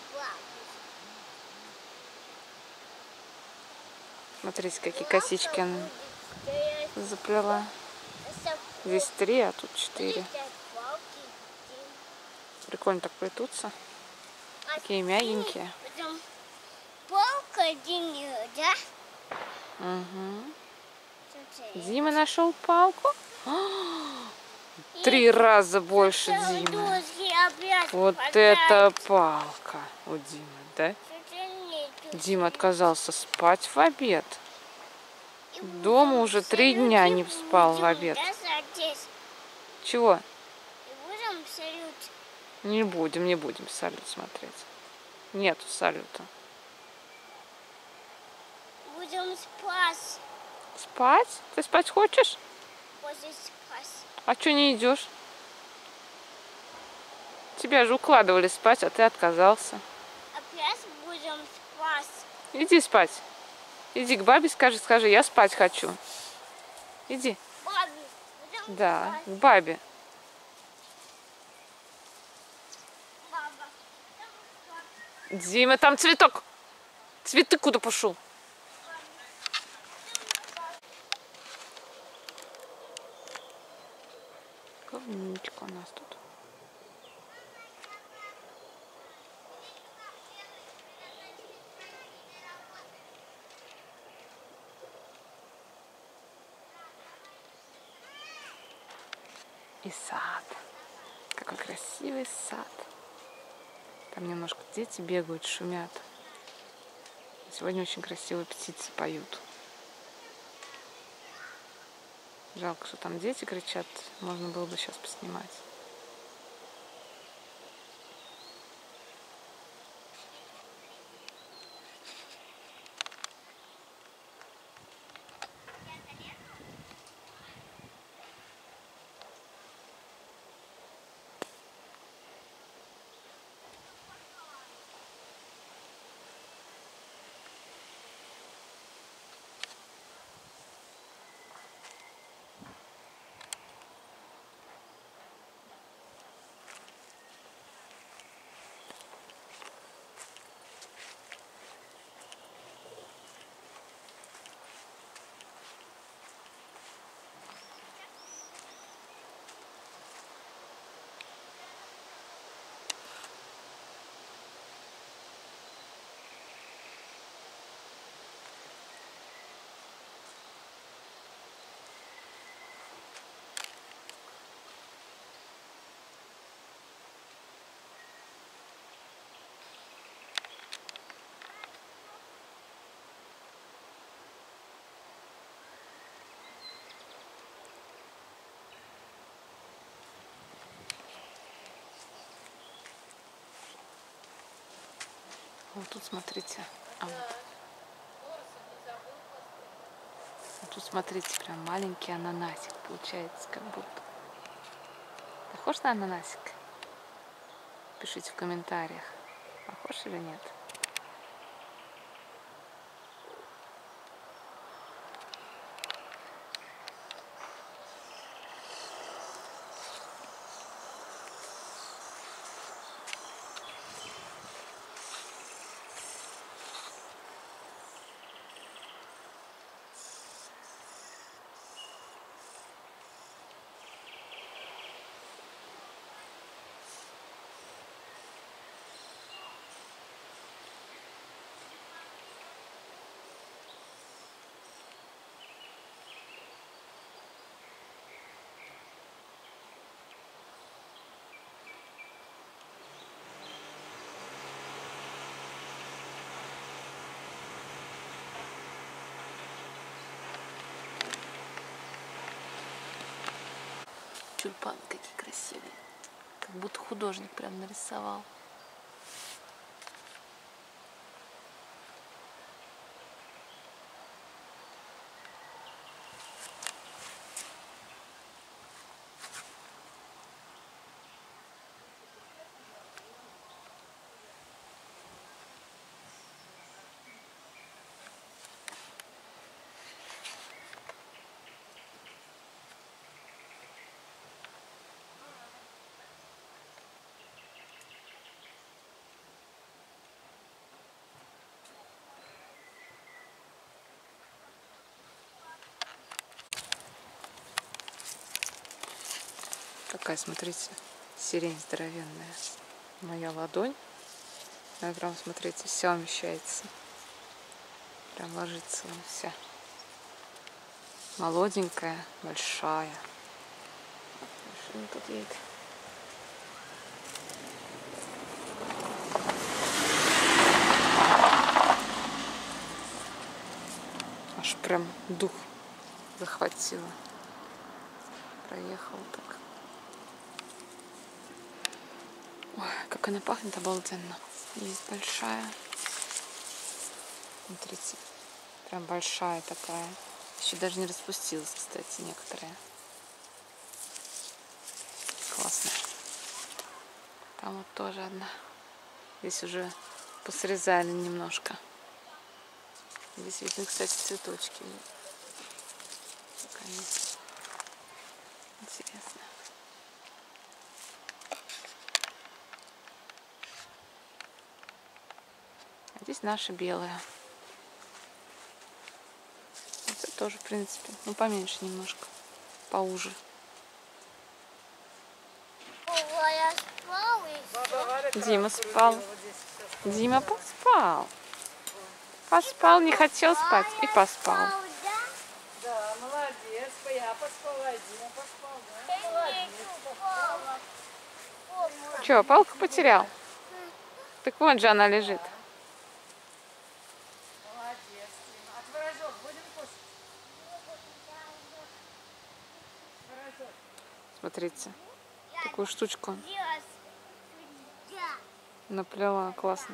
Смотрите, какие косички она заплела. Здесь 3, а тут 4. Прикольно так плетутся. Такие мягенькие. Палка да? Угу. Дима нашел палку. 3 раза больше Димы. Вот это палка у Димы, да? Дима отказался спать в обед. Дома уже 3 дня не спал в обед. Чего? Не будем салют смотреть. Нету салюта. Будем спать. Спать? Ты спать хочешь? А что не идешь? Тебя же укладывали спать, а ты отказался. Опять будем спать. Иди спать. Иди к бабе, скажи, я спать хочу. Иди. Бабе, да, спать. К бабе. Баба, Дима, там цветок. Цветы куда пошел? Говнючка у нас тут. И сад. Какой красивый сад. Там немножко дети бегают, шумят. Сегодня очень красивые птицы поют. Жалко, что там дети кричат. Можно было бы сейчас поснимать. Вот тут смотрите. Вот тут смотрите, прям маленький ананасик получается, как будто. Похож на ананасик? Пишите в комментариях, похож или нет. Тюльпаны какие красивые. Как будто художник прям нарисовал. какая, смотрите, сирень здоровенная. Моя ладонь. Она прям, смотрите, вся умещается. Прям ложится вон вся. Молоденькая, большая. Машина тут едет. Аж прям дух захватило. Проехала так. Ой, как она пахнет обалденно. Есть большая. Смотрите, прям большая такая. Еще даже не распустилась, кстати, некоторые. Классно. Там вот тоже одна. Здесь уже посрезали немножко. Здесь видны, кстати, цветочки. Такая есть. Интересно. А здесь наша белая. Это тоже, в принципе, ну поменьше немножко, поуже. Я спал и всё. Дима спал. Дима поспал. Поспал, не хотел спать и поспал. Спал, да? Да, молодец. Я поспала, и Дима поспал, да? Я Молодец. не спала. Опа. Че, палку потерял? Так вон же она лежит. Молодец, Дима. А творожок будем кушать? Творожок. Смотрите, такую штучку Делать сюда. наплела. Классно.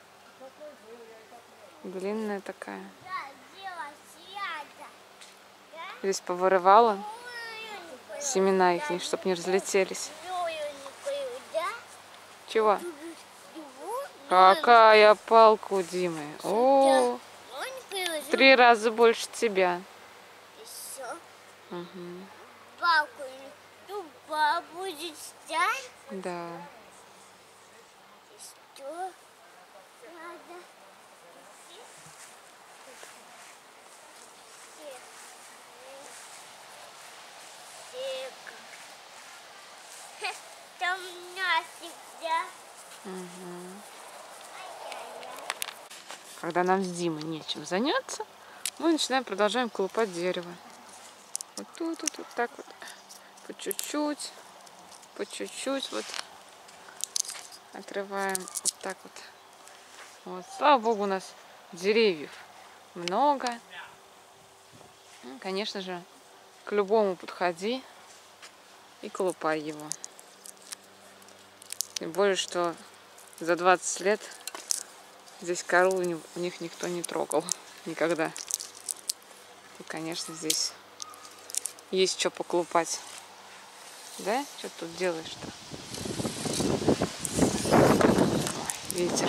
Длинная такая. Да, делать сюда. Да? Здесь повырывала Ой, семена их, чтобы не разлетелись. да? Чего? Его, Какая палка у Димы. О, в 3 раза больше тебя. Еще Угу. палку тупо будет стать. Да. И что? Надо. Там насик, да? Угу. Ай-яй-яй. Когда нам с Димой нечем заняться, мы начинаем, продолжаем колупать дерево. Вот тут, вот так вот. По чуть-чуть, вот. Отрываем вот так вот. Вот. Слава богу, у нас деревьев много. Ну, конечно же, к любому подходи и колупай его. Тем более, что за 20 лет здесь кору у них никто не трогал никогда. И, конечно, здесь есть что поколупать. Да? Что ты тут делаешь-то? Ой, ветер.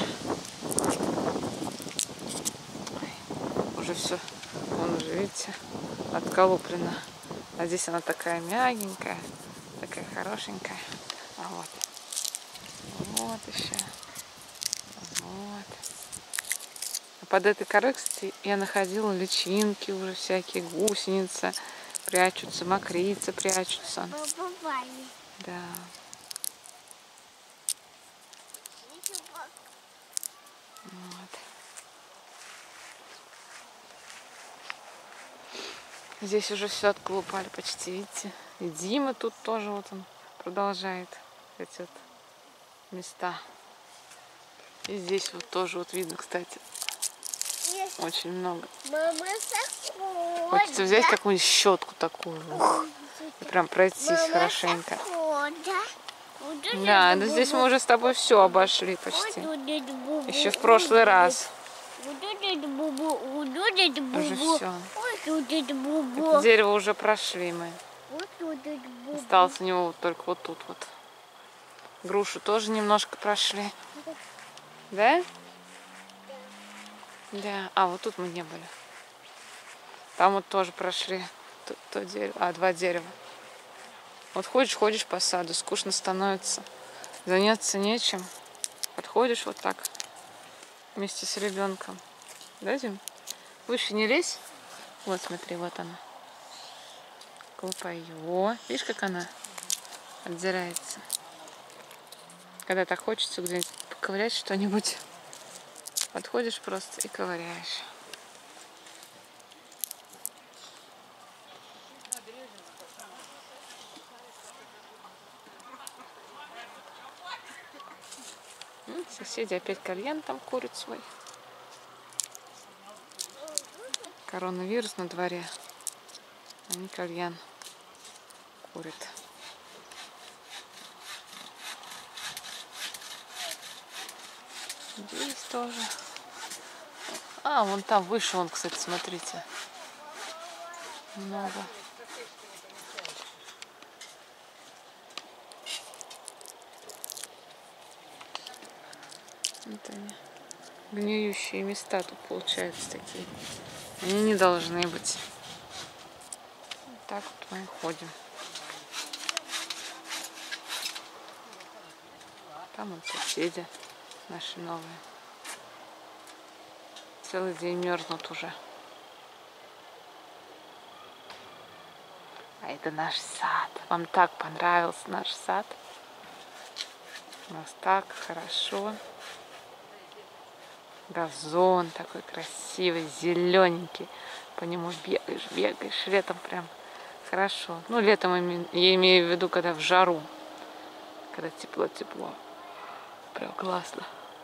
Ой, уже все, он уже, видите, отколуплено. А здесь она такая мягенькая, такая хорошенькая. А вот еще. Вот. А под этой корой, кстати, я находила личинки уже всякие, гусеницы прячутся, мокрицы прячутся. Побывали. Да. Вот. Здесь уже все отколупали почти, видите. И Дима тут тоже вот он продолжает эти вот места. И здесь вот тоже вот видно, кстати, очень много. Мама Хочется взять какую-нибудь щетку такую. И прям пройтись хорошенько. Да, но здесь мы уже с тобой все обошли почти. Еще в прошлый раз. Уже все. Это дерево уже прошли мы. Осталось у него вот только вот тут вот. Грушу тоже немножко прошли. Да? Да. А, вот тут мы не были. Там вот тоже прошли то дерево, 2 дерева. Вот ходишь по саду, скучно становится. Заняться нечем. Подходишь вот так вместе с ребенком. Да, Дим? Выше не лезь. Вот, смотри, вот она. Колупай ее. О, видишь, как она отдирается. Когда так хочется где-нибудь поковырять что-нибудь, подходишь просто и ковыряешь. Соседи опять кальян там курят свой. Коронавирус на дворе. Они кальян курят. Здесь тоже. А, вон там выше, вон, кстати, смотрите. Много. Вот они. Гниющие места тут получаются такие. Они не должны быть. Вот так вот мы ходим. Там вот соседи наши новые. Целый день мерзнут уже. А это наш сад. Вам так понравился наш сад? У нас так хорошо. Газон такой красивый, зелененький. По нему бегаешь. Летом прям хорошо. Ну, летом я имею в виду, когда в жару. Когда тепло-тепло. Прям классно.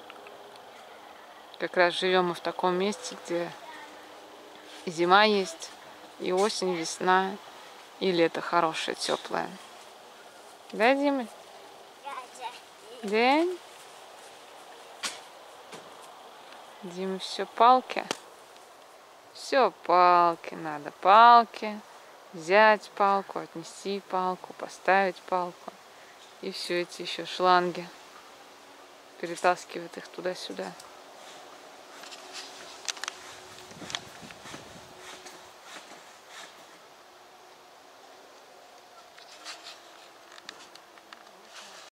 Как раз живем мы в таком месте, где и зима есть, и осень, весна, и лето хорошее, теплое. Да, Дима? Да. Дима, все палки. Все палки надо. Палки. Взять палку, отнести палку, поставить палку. И все эти еще шланги. Перетаскивают их туда-сюда.